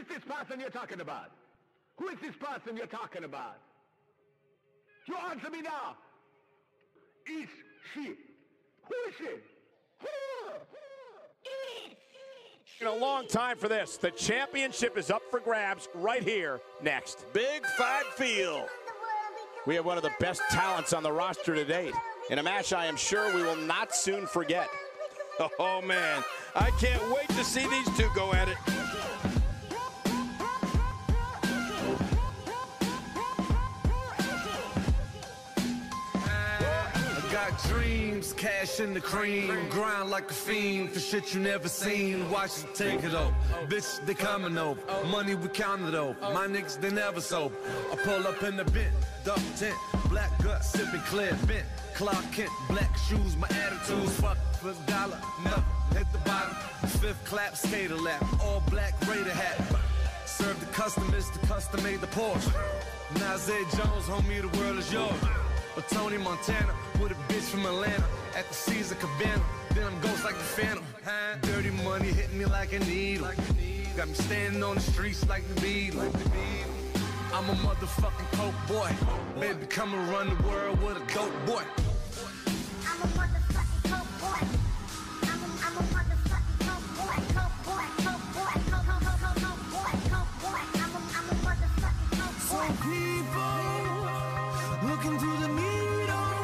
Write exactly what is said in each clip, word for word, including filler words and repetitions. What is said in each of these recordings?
is this person you're talking about? Who is this person you're talking about? You answer me now. Is she? Who is she? Who is In a long time for this. The championship is up for grabs right here next. Big Five Field. We have one of the best talents on the roster to date. In a match I am sure we will not soon forget. Oh, man. I can't wait to see these two go at it. Got dreams, cash in the cream, grind like a fiend for shit you never seen. Watch it take it over, bitch they coming over, money we counted over. My niggas they never sober. I pull up in the bent, duck tent, black gut sipping clear bent. Clark Kent, black shoes, my attitude's fuck for a dollar, never hit the bottom. Fifth clap, skater lap, all black Raider hat. Serve the customers, the custom made the Porsche. Nazir Jones, homie, the world is yours. Or Tony Montana with a bitch from Atlanta at the Caesar Cabana. Then I'm ghost like the Phantom. Dirty money hitting me like a needle. Got me standing on the streets like the Beatles. I'm a motherfucking coke boy. Baby, come and run the world with a dope boy. I'm a motherfucking coke boy. I'm a, I'm a motherfucking coke boy. Coke boy, coke boy, coke, coke, coke, coke, coke boy, coke boy. I'm a, I'm a motherfucking coke boy. Some people looking through the needle.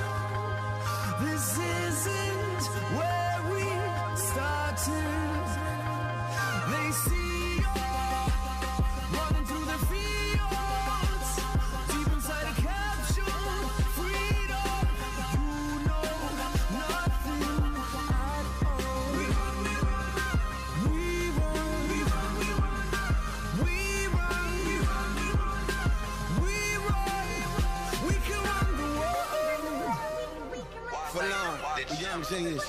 This isn't where we started. They see you running through the fields, deep inside a capsule, freedom. You know nothing at all. We run, we run, we run, we run, we run, we run, we run, we run, we run. We can run the world. For long, the young genius.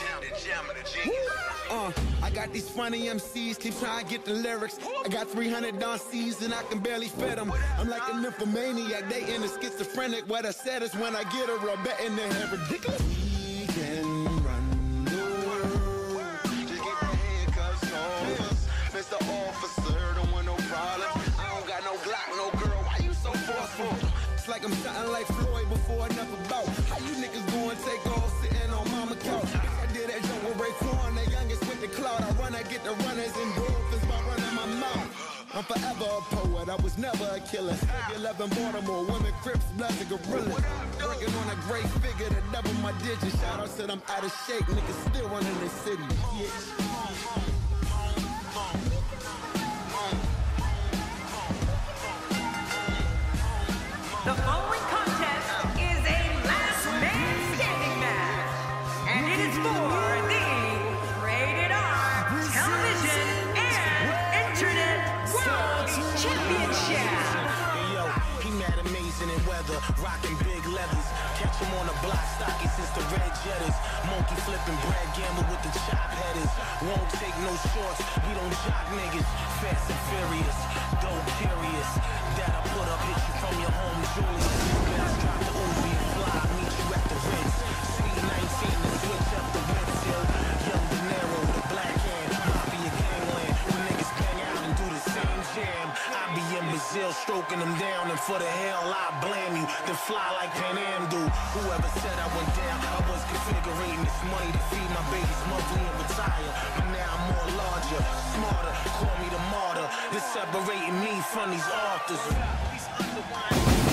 Uh, I got these funny M Cs, keep trying to get the lyrics. I got three hundred on C's and I can barely fit them. I'm like a nymphomaniac, they in the schizophrenic. What I said is when I get a rub in their head, ridiculous. We can run the world. Just get the handcuffs on us. Mister Officer, don't want no problem. I don't got no Glock, no girl, why you so forceful? It's like I'm shouting like Floyd before another bout. How you niggas going take off sitting on mama couch? I did that joke with Raekwon, the youngest with the clout. I run, I get the runners and dolphins by running my mouth. I'm forever a poet, I was never a killer. eleven Baltimore, women, Crips, Bloods, and Gorillas. Working on a great figure to double my digits. Shout out said I'm out of shape, niggas still running this city. Bitch. The following contest is a last man standing match, and it is for the Rated R Television and Internet World Championship. Hey yo, he mad amazing in weather, rocking big leathers. Catch him on the block, stocky since the red jetters. Monkey flipping Brad Gamble with the chop headers. Won't take no shorts, we don't jock niggas. Fast and furious, dope curious. That I put up, hit you from your home, Julius. Best drop the Uzi and fly, meet you at the Ritz. C nineteen to switch up the red seal. Young De Niro, the black hand, mafia gangland. When niggas bang out and do the same jam. I be in Brazil stroking them down, and for the hell I blame you. Then fly like Pan Am do. Whoever said I went down, I was configuring this money to feed my babies monthly and retire. But now I'm more larger, smarter, call me the martyr. This separating me from these authors. These underwine